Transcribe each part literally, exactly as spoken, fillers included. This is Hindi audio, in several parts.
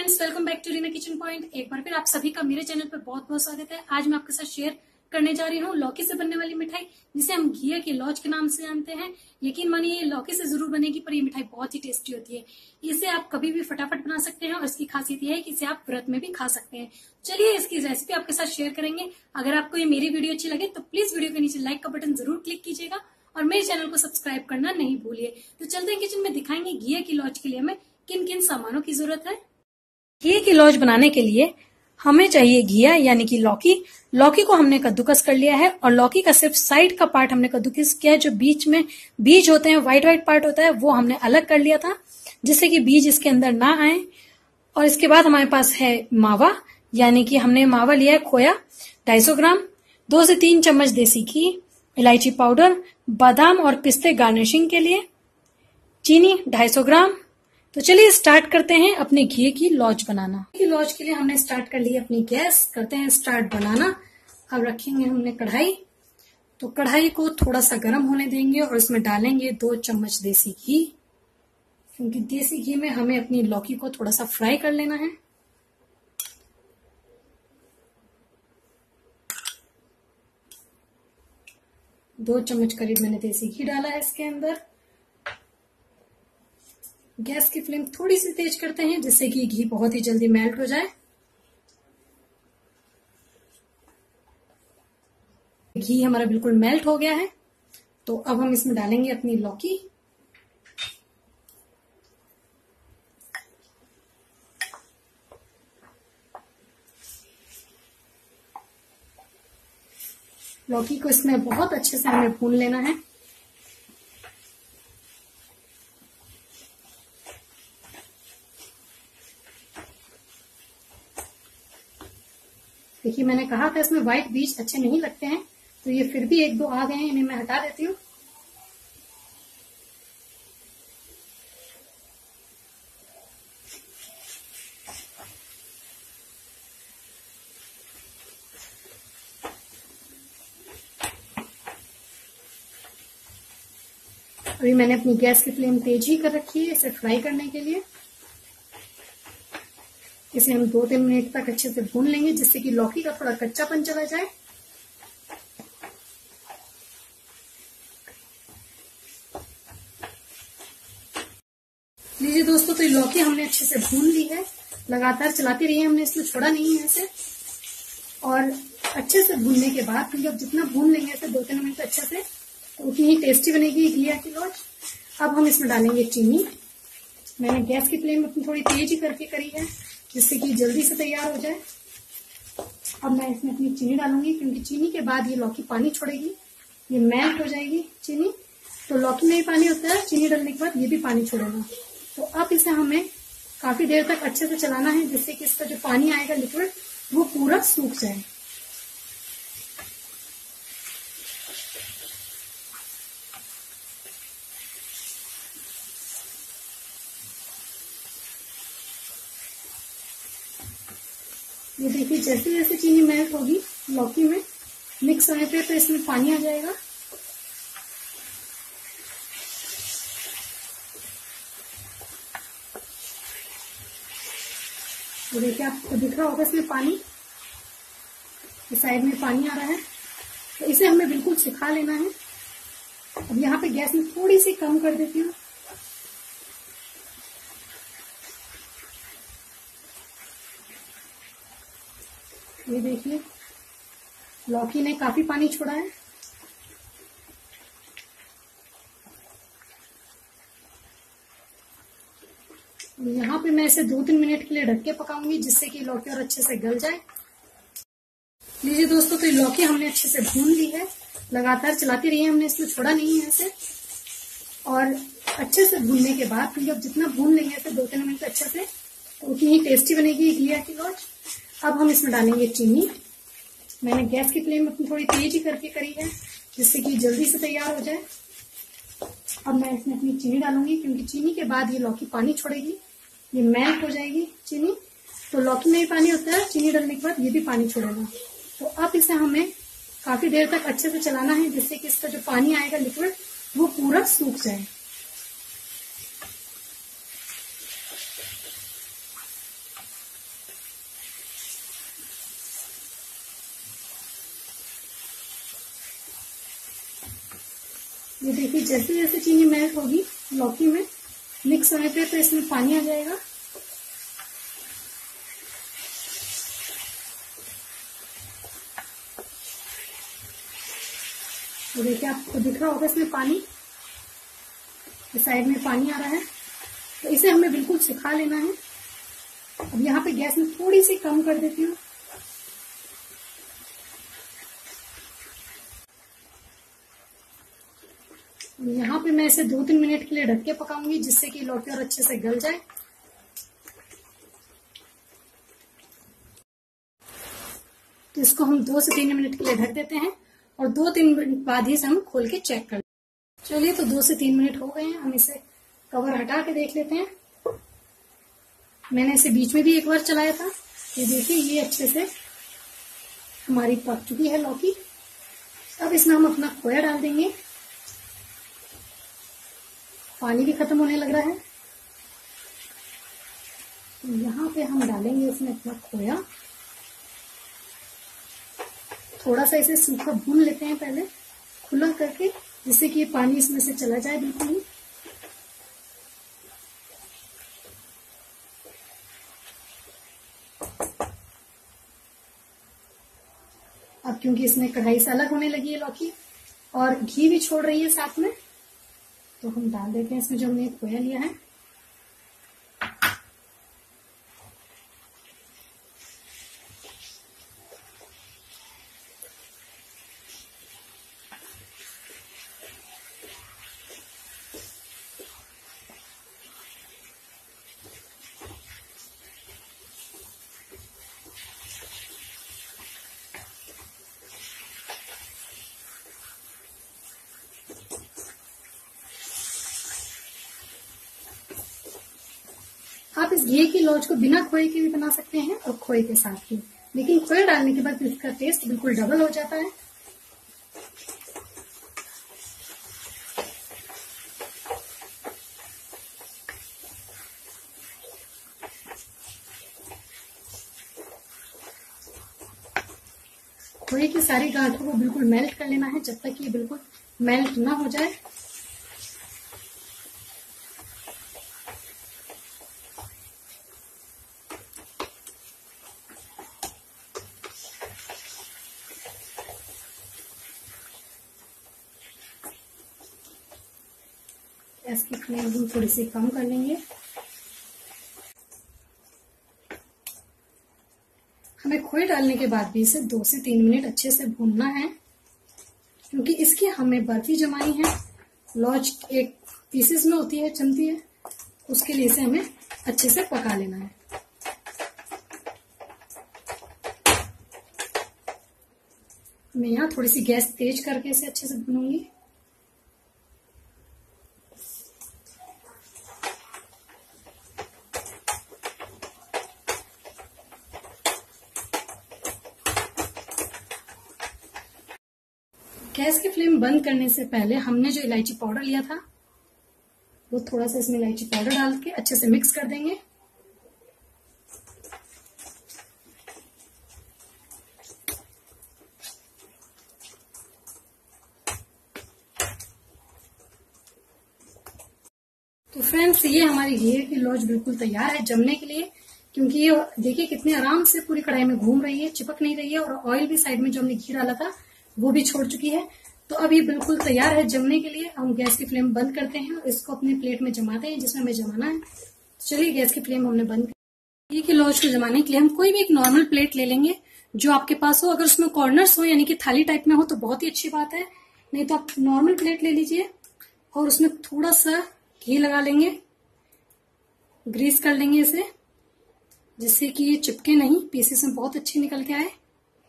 Friends, welcome back to Reena kitchen point. एक बार फिर आप सभी का मेरे चैनल पर बहुत बहुत स्वागत है। आज मैं आपके साथ शेयर करने जा रही हूँ लौकी से बनने वाली मिठाई, जिसे हम घिया की लौज के नाम से जानते हैं। यकीन मानिए ये लौकी से जरूर बनेगी, पर ये मिठाई बहुत ही टेस्टी होती है। इसे आप कभी भी फटाफट बना सकते हैं और इसकी खासियत यह है कि इसे आप व्रत में भी खा सकते हैं। चलिए इसकी रेसिपी आपके साथ शेयर करेंगे। अगर आपको ये मेरी वीडियो अच्छी लगे तो प्लीज वीडियो के नीचे लाइक का बटन जरूर क्लिक कीजिएगा और मेरे चैनल को सब्सक्राइब करना नहीं भूलिए। तो चलते हैं किचन में, दिखाएंगे घिया की लौज के लिए हमें किन किन सामानों की जरूरत है। घिया की लौज बनाने के लिए हमें चाहिए घिया यानी कि लौकी। लौकी को हमने कद्दूकस कर लिया है और लौकी का सिर्फ साइड का पार्ट हमने कद्दूकस किया है। जो बीच में बीज होते हैं, व्हाइट व्हाइट पार्ट होता है, वो हमने अलग कर लिया था जिससे कि बीज इसके अंदर ना आए। और इसके बाद हमारे पास है मावा, यानी कि हमने मावा लिया है खोया ढाई सौ ग्राम, दो से तीन चम्मच देसी घी, इलायची पाउडर, बादाम और पिस्ते गार्निशिंग के लिए, चीनी ढाई सौ ग्राम। तो चलिए स्टार्ट करते हैं अपने घी की लौज बनाना। की लौज के लिए हमने स्टार्ट कर ली अपनी गैस, करते हैं स्टार्ट बनाना। अब रखेंगे हमने कढ़ाई, तो कढ़ाई को थोड़ा सा गर्म होने देंगे और इसमें डालेंगे दो चम्मच देसी घी, क्योंकि देसी घी में हमें अपनी लौकी को थोड़ा सा फ्राई कर लेना है। दो चम्मच करीब मैंने देसी घी डाला है इसके अंदर। गैस की फ्लेम थोड़ी सी तेज करते हैं जिससे कि घी बहुत ही जल्दी मेल्ट हो जाए। घी हमारा बिल्कुल मेल्ट हो गया है, तो अब हम इसमें डालेंगे अपनी लौकी। लौकी को इसमें बहुत अच्छे से हमें भून लेना है। देखिए, मैंने कहा था इसमें व्हाइट बीज अच्छे नहीं लगते हैं, तो ये फिर भी एक दो आ गए हैं, इन्हें मैं हटा देती हूँ। अभी मैंने अपनी गैस की फ्लेम तेज ही कर रखी है इसे फ्राई करने के लिए। इसे हम दो तीन मिनट तक अच्छे से भून लेंगे जिससे कि लौकी का थोड़ा कच्चापन चला जाए। लीजिए दोस्तों, तो ये लौकी हमने अच्छे से भून ली है। लगातार चलाती रही है हमने, इसलिए छोड़ा नहीं है इसे। और अच्छे से भूनने के बाद, क्योंकि अब जितना भून लेंगे इसे दो तीन मिनट अच्छे से, तो उतनी ही टेस्टी बनेगी घिया की लौज। अब हम इसमें डालेंगे चीनी। मैंने गैस की फ्लेम अपनी थोड़ी तेज ही करके करी है जिससे कि जल्दी से तैयार हो जाए। अब मैं इसमें अपनी चीनी डालूंगी, क्योंकि चीनी के बाद ये लौकी पानी छोड़ेगी, ये मेल्ट हो जाएगी चीनी। तो लौकी में भी पानी होता है, चीनी डालने के बाद ये भी पानी छोड़ेगा। तो अब इसे हमें काफी देर तक अच्छे से चलाना है जिससे कि इसका जो पानी आएगा लिक्विड, वो पूरा सूख जाए। ये देखिए, जैसे जैसे चीनी मेल्ट होगी लौकी में मिक्स होने पे, तो इसमें पानी आ जाएगा। तो देखिए, आपको दिख रहा होगा इसमें पानी, इस साइड में पानी आ रहा है। तो इसे हमें बिल्कुल सुखा लेना है। अब यहाँ पे गैस में थोड़ी सी कम कर देती हूँ। ये देखिए, लौकी ने काफी पानी छोड़ा है। यहाँ पे मैं इसे दो तीन मिनट के लिए ढक के पकाऊंगी जिससे कि लौकी और अच्छे से गल जाए। लीजिए दोस्तों, तो ये लौकी हमने अच्छे से भून ली है। लगातार चलाती रही है हमने, इसमें छोड़ा नहीं है इसे। और अच्छे से भूनने के बाद, क्योंकि अब जितना भून लेंगे इसे दो तीन मिनट अच्छे से, तो उतनी ही टेस्टी बनेगी घिया की लौज। अब हम इसमें डालेंगे चीनी। मैंने गैस की फ्लेम अपनी थोड़ी तेज ही करके करी है जिससे कि जल्दी से तैयार हो जाए। अब मैं इसमें अपनी चीनी डालूंगी, क्योंकि चीनी के बाद ये लौकी पानी छोड़ेगी, ये मेल्ट हो जाएगी चीनी। तो लौकी में भी पानी होता है, चीनी डालने के बाद ये भी पानी छोड़ेगा। तो अब इसे हमें काफी देर तक अच्छे से चलाना है जिससे कि इसका जो पानी आएगा लिक्विड, वो पूरा सूख जाए। ये देखिए जैसे जैसे चीनी मेल्ट होगी लौकी में मिक्स होने पे तो इसमें पानी आ जाएगा। तो देखिए आपको दिख रहा होगा इसमें पानी, इस साइड में पानी आ रहा है। तो इसे हमें बिल्कुल सुखा लेना है। अब यहाँ पे गैस में थोड़ी सी कम कर देती हूँ। यहाँ पे मैं इसे दो तीन मिनट के लिए ढक के पकाऊंगी जिससे कि लौकी और अच्छे से गल जाए। तो इसको हम दो से तीन मिनट के लिए ढक देते हैं और दो तीन मिनट बाद ही से हम खोल के चेक कर। चलिए तो दो से तीन मिनट हो गए हैं, हम इसे कवर हटा के देख लेते हैं। मैंने इसे बीच में भी एक बार चलाया था। ये देखिए ये अच्छे से हमारी पक चुकी है लौकी। अब इसमें हम अपना खोया डाल देंगे। पानी भी खत्म होने लग रहा है। तो यहाँ पे हम डालेंगे इसमें अपना खोया। थोड़ा सा इसे सूखा भून लेते हैं पहले खुला करके, जिससे कि ये पानी इसमें से चला जाए बिल्कुल ही। अब क्योंकि इसमें कढ़ाई से अलग होने लगी है लौकी और घी भी छोड़ रही है साथ में, तो हम डाल देते हैं इसमें जो हमने खोया लिया है। आप इस घी की लौज को बिना खोए के भी बना सकते हैं और खोए के साथ भी, लेकिन खोया डालने के बाद इसका टेस्ट बिल्कुल डबल हो जाता है। खोए की सारी गांठों को बिल्कुल मेल्ट कर लेना है जब तक ये बिल्कुल मेल्ट ना हो जाए। गैस की फ्लेम हम थोड़ी सी कम कर लेंगे। हमें खोए डालने के बाद भी इसे दो से तीन मिनट अच्छे से भूनना है, क्योंकि इसकी हमें बर्फी जमानी है। लौज एक पीसेस में होती है, जमती है, उसके लिए इसे हमें अच्छे से पका लेना है। मैं यहाँ थोड़ी सी गैस तेज करके इसे अच्छे से भूनूंगी। गैस की फ्लेम बंद करने से पहले हमने जो इलायची पाउडर लिया था वो थोड़ा सा इसमें इलायची पाउडर डाल के अच्छे से मिक्स कर देंगे। तो फ्रेंड्स ये हमारी घी की लौज बिल्कुल तैयार है जमने के लिए, क्योंकि ये देखिए कितने आराम से पूरी कढ़ाई में घूम रही है, चिपक नहीं रही है और ऑयल भी साइड में जो हमने घी डाला था वो भी छोड़ चुकी है। तो अब ये बिल्कुल तैयार है जमने के लिए। हम गैस की फ्लेम बंद करते हैं और इसको अपने प्लेट में जमाते हैं जिसमें हमें जमाना है। चलिए गैस की फ्लेम हमने बंद कर। घी की लौज को जमाने के लिए हम कोई भी एक नॉर्मल प्लेट ले लेंगे जो आपके पास हो। अगर उसमें कॉर्नर्स हो यानी कि थाली टाइप में हो तो बहुत ही अच्छी बात है, नहीं तो आप नॉर्मल प्लेट ले लीजिए और उसमें थोड़ा सा घी लगा लेंगे, ग्रीस कर लेंगे इसे, जिससे कि ये चिपके नहीं, पीसेस में बहुत अच्छी निकल के आए।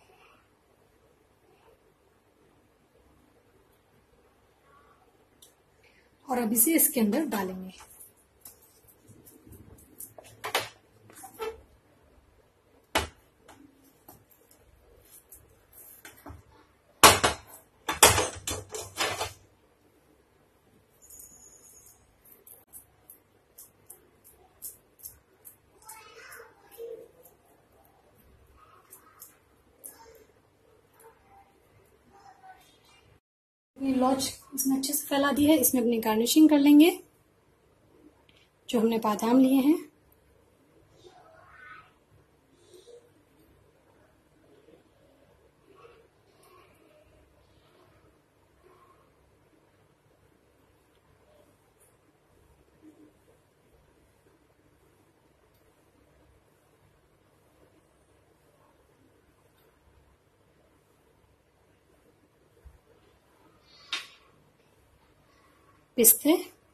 और अब इसे इसके अंदर डालेंगे। ये लौज इसमें अच्छे से फैला दी है। इसमें अपनी गार्निशिंग कर लेंगे जो हमने बादाम लिए हैं। पिस्ते,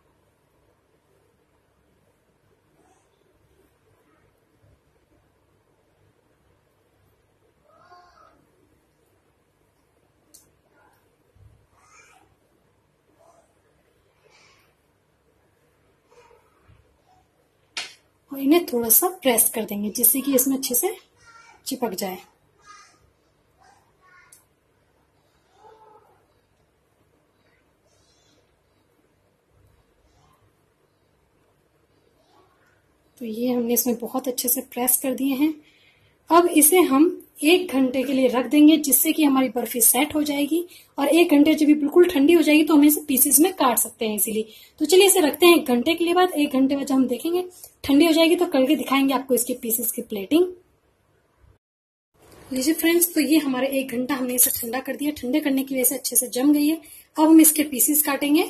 और इन्हें थोड़ा सा प्रेस कर देंगे जिससे कि इसमें अच्छे से चिपक जाए। तो ये हमने इसमें बहुत अच्छे से प्रेस कर दिए हैं। अब इसे हम एक घंटे के लिए रख देंगे जिससे कि हमारी बर्फी सेट हो जाएगी, और एक घंटे जब ये बिल्कुल ठंडी हो जाएगी तो हम इसे पीसेस में काट सकते हैं इसीलिए। तो चलिए इसे रखते हैं एक घंटे के लिए। बाद एक घंटे बाद जब हम देखेंगे ठंडी हो जाएगी तो करके दिखाएंगे आपको इसके पीसेस की प्लेटिंग। लीजिए फ्रेंड्स, तो ये हमारे एक घंटा हमने इसे ठंडा कर दिया। ठंडे करने की वजह से अच्छे से जम गई है। अब हम इसके पीसेस काटेंगे।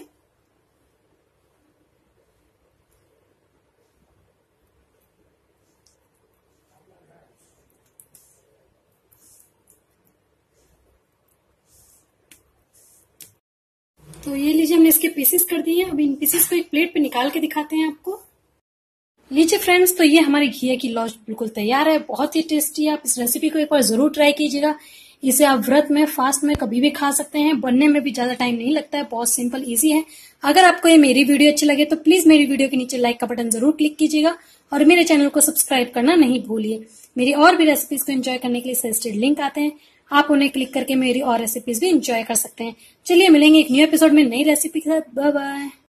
तो ये लीजिए हमने इसके पीसेस कर दिए हैं। अब इन पीसेस को एक प्लेट पे निकाल के दिखाते हैं आपको। लीजिए फ्रेंड्स, तो ये हमारी घिया की लॉज बिल्कुल तैयार है। बहुत ही टेस्टी है। आप इस रेसिपी को एक बार जरूर ट्राई कीजिएगा। इसे आप व्रत में, फास्ट में कभी भी खा सकते हैं। बनने में भी ज्यादा टाइम नहीं लगता है। बहुत सिंपल इजी है। अगर आपको ये मेरी वीडियो अच्छी लगे तो प्लीज मेरी वीडियो के नीचे लाइक का बटन जरूर क्लिक कीजिएगा और मेरे चैनल को सब्सक्राइब करना नहीं भूलिए। मेरी और भी रेसिपीज को एंजॉय करने के लिए सजेस्टेड लिंक आते हैं, आप उन्हें क्लिक करके मेरी और रेसिपीज भी एंजॉय कर सकते हैं। चलिए मिलेंगे एक न्यू एपिसोड में नई रेसिपी के साथ। Bye bye.